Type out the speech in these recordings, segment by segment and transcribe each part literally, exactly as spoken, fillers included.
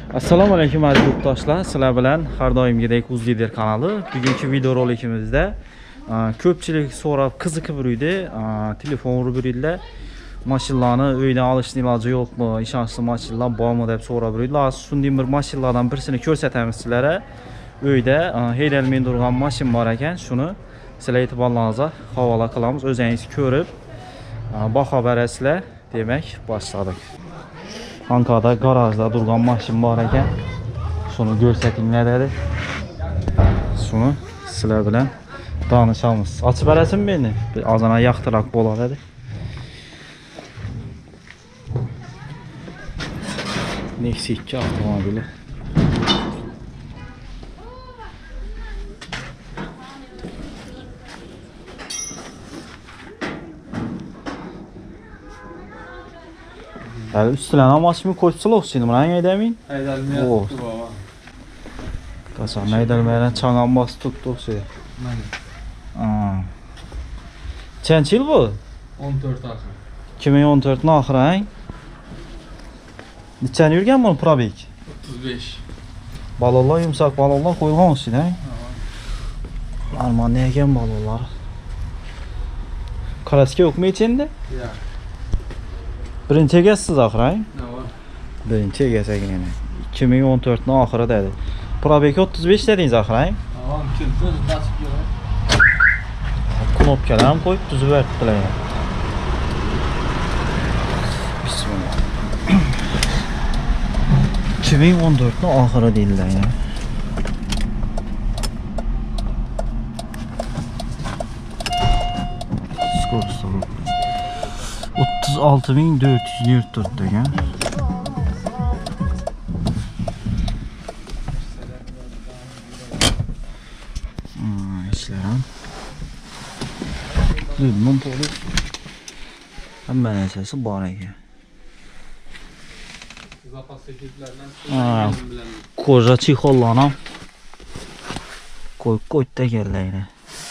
Assalomu alaykum aziz yurtdoshlar. Sizlar bilan har doimgidek UzLider kanali. Bugungi video rolikimizda ko'pchilik so'rab qiziqib yurdi. Telefon urib yurdilar. Mashinalarni uydan olishning iloji yo'qmi? Ishonchli mashinalar bormi deb so'rab yurdilar. Shunday bir mashinalardan birisini ko'rsatamiz sizlarga. Uyda haydalmay turgan mashina bor ekan. Shuni sizlar e'tiborlaringizga havola qilamiz. O'zingiz ko'rib baho berasizlar. Demak, boshladik. Ankara garajda durgan mashina bor ekan. Shuni ko'rsatinglar dedi. Shuni sizlar bilan tanishamiz. Ochib berasizmi meni? Bir ozana yaxtiroq bo'ladi dedi. Nexia ikki avtomobili. Yani üstüne mashina ko'chsa o'xshaydi, mana aydamin. Haydalmayapti baba. Qasam haydalmaydan changam bosib turibdi o'xshaydi. Mana. Ha. Qancha yil bu? o'n to'rt oxir. ikki ming o'n to'rt ning oxiri, ha? Necha yurgan bu probek? o'ttiz besh. Balonlar yumshoq balonlar qo'yilgan o'xshaydi, ha? Normal ekan balonlar. Kraska yo'qmi endi? Yo'q. Birinchi egasiz oxiri, ha? Nima? Birinchi egasi ekan. ikki ming o'n to'rt ning oxiri dedi. Probek o'ttiz besh dedingiz oxiri, ha? Tamam, kimdir tasib keladi. Knopkalar ham qo'yib tuzib beribdilar. Bismillah. ikki ming o'n to'rt ning oxiri deydilar. Skorost o'ttiz olti ming dört yuz yirmi to'rt degan. Hmm, ishlar ham. Limon polis. Hamma narsasi bor ekan. Zapas sekretlardan Ha, bilan koja chexollarni ham qo'yib qo'ydi ekanlar.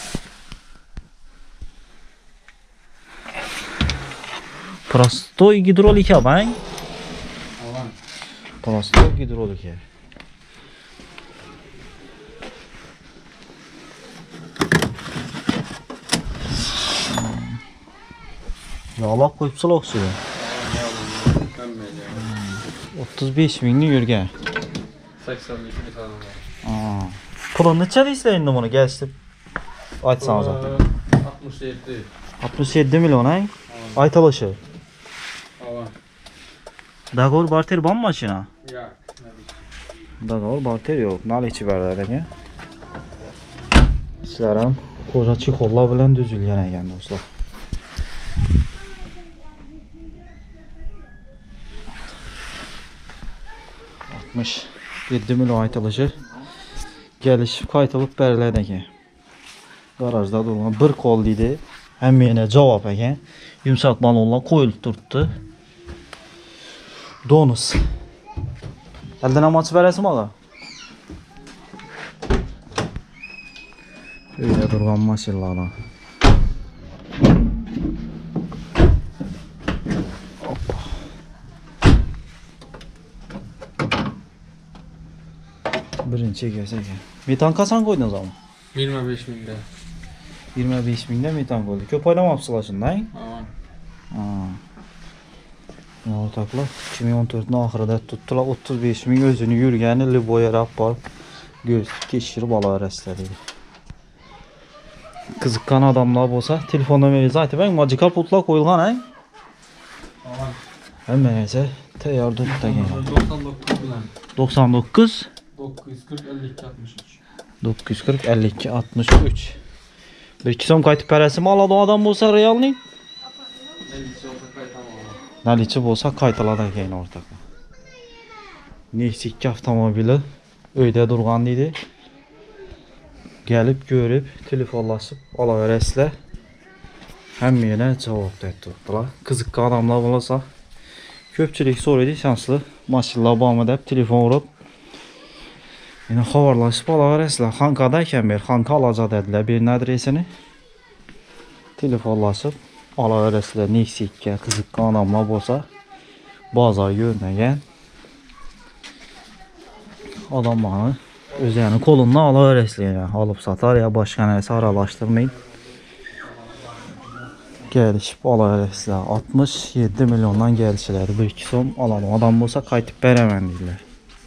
Prostoy gidrolika bang. alan. Prostoy gidrolika. Yağlab qo'yibsiz o'xshaydi. o'ttiz besh mingni yurgan. sakson besh ming tane var. Ha. Puli necha deysizlar endi buni kelishib aytsangiz. altmış yedi. altmış yedi million, ha? Aytilishi. Alan. Dogovor barter bormi mashina? Yo'q. Dogovor barter yo'q. Nalichi beradi ekan. Sizlar ham qo'ja chexollar bilan tuzilgan ekan do'stlar. altmış yedi million aytilishi. Kelishib qaytilib beriladi ekan. Garajda turgan bir qo'l deydi. Hammani javob ekan. Yumshoq balonlar qo'yilib turibdi. Donus. Eldan ham ochib berasizmi og'a? Uyda turgan mashinalar. Birinchi egasi ekan. Metan qachon qo'ydingiz ama? yigirma besh mingda. yigirma besh mingda metan qo'ydi. Ko'p o'ylamabsizlar shunday? Alan. Ha. O'rtoqlar ikki ming o'n to'rt ning oxirida tutdilar o'ttiz besh ming o'zini yurgani Liboya Rappor göz tekshirib olaverasizlar dedi. Qiziqqan odamlar bo'lsa, telefon nomeringizni aytib bering, majikal pultlar qo'yilgan, ha? Alan. Hamma narsa tayyor turibdi. doksan dokuz bilan. to'qson to'qqiz dokuz yuz qirq ellik ikki altmış uch. dokuz yuz qirq ellik ikki altmış uch. bir ikki so'm qaytib berasizmi oladigan odam bo'lsa realning? Nalichi bo'lsa qaytiladi ekan o'rtoqlar. Nexia ikki avtomobili uyda turgan deydi. Gelib ko'rib, telefonlashib olaverasizlar. Hammani javob beribdilar. Qiziqqan odamlar bo'lsa, ko'pchilik so'raydi, ishonchli mashinalar bormi deb telefon urib yine xabarlashib olaverasizlar. Xankada ekan ber, Xanka olacaq dedilar berni adresini. Telefonlashib olaverasizlar. Nexia ikki qiziqqan odamlar bo'lsa, bozor yo'rnagan Adam bana özünü kolundan alaverəsini alıp satar ya başqa nəsə aralaşdırmayın. Gəlişib alaverəsini altmış yeddi milyondan gəlişləri bir iki som alalım. Adam olsa qayıtıb verəmən deyirlər.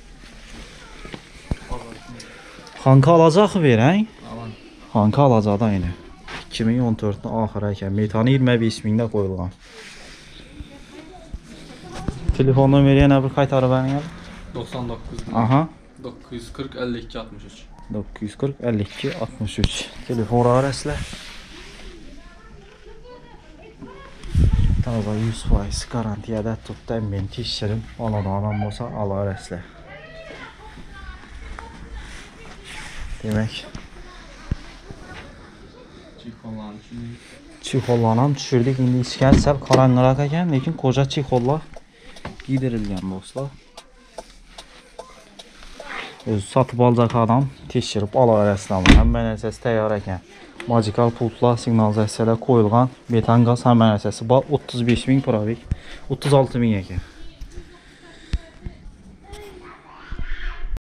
Hanka alacaq verən? Alan. Hanka alacaq da yine. iki min on dördün axırayken metanı iyirmi beş mində qoyulğan. Telefon numeriyə nə bir qaytarı bənin gəl? doksan dokuz. Aha. dokuz yüz kırk elli iki altmış üç. dokuz yüz kırk elli iki altmış üç. Telefon arasıyla. Taza yüz faiz garantiyada tuttum ben tişirim. Ona da adam olsa Allah arasıyla. Demek. Çikollan şimdi. Çikollanan düşürdük. İndi İskənsel karanqıraq ekan, lekin koca çikolla giydirilgan dostlar. Özü satıp alacak adam teşhirip alaverəsini alır. Həmən əsəsi təyyar ekan. Magical pultlar, siqnalizasiyalar qoyulğan. Metan qaz həmən əsəsi var. otuz beş min probek. otuz altı min ekan.